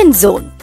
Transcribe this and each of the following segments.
Children's Zone.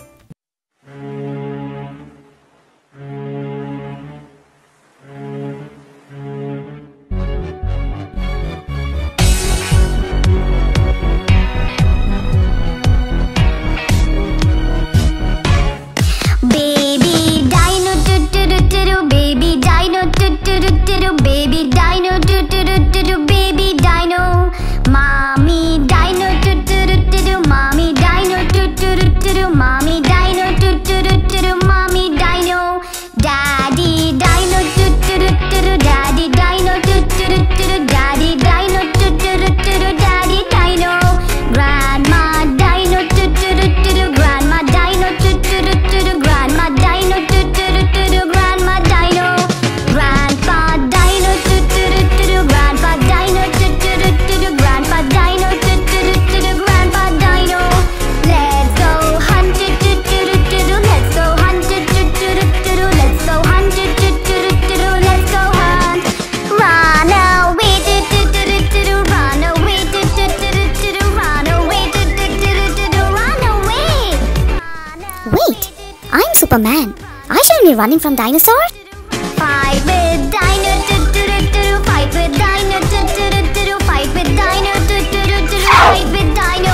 Superman. I shall be running from dinosaurs. Fight with dino, fight with dino, fight with dino, fight with dino.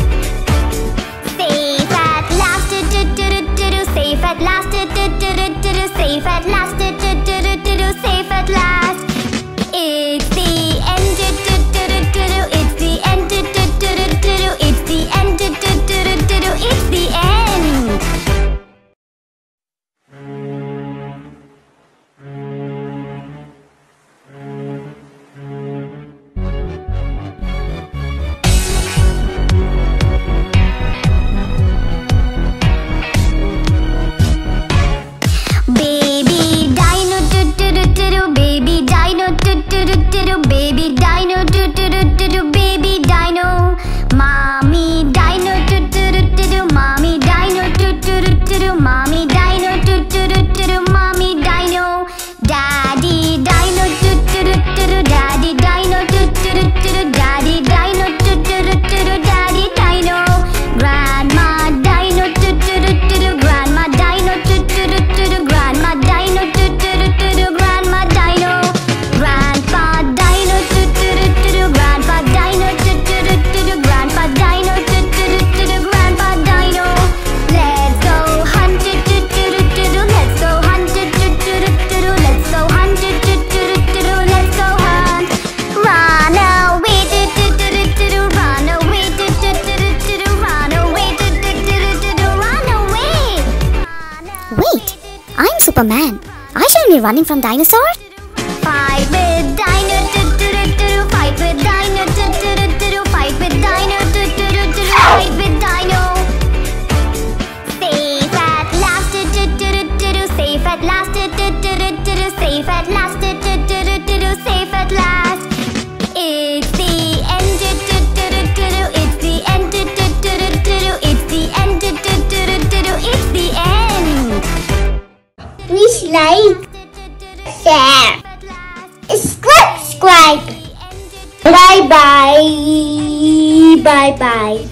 Safe at last, safe at last, safe at last, safe at last. It's the end, it's the end, it's the end, it's the end. Superman. I shall be running from dinosaurs. Fight with dino, fight with dino, fight with dino, fight with dino. Safe at last, safe at last, safe at last, safe at last. It's the end, it's the end, it's the end, it's the end. Please like, share, subscribe. Bye bye. Bye bye.